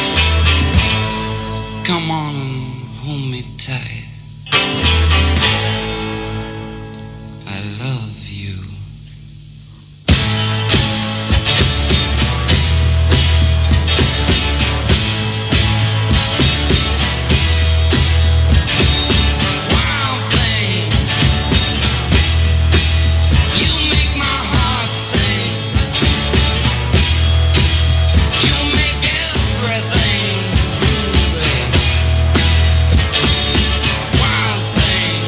Come on and hold me tight. I love you. Wild thing, you make my heart sing. You make everything groovy. Wild thing.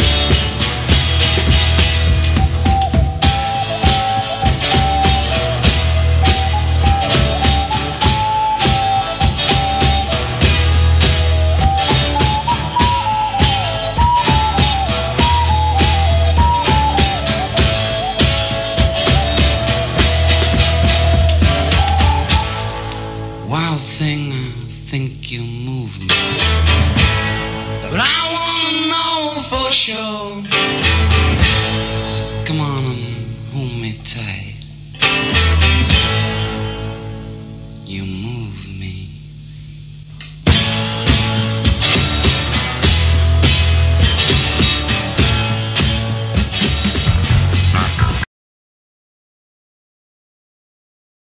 Wild thing, I think you move me, but I wanna know for sure. So come on and hold me tight.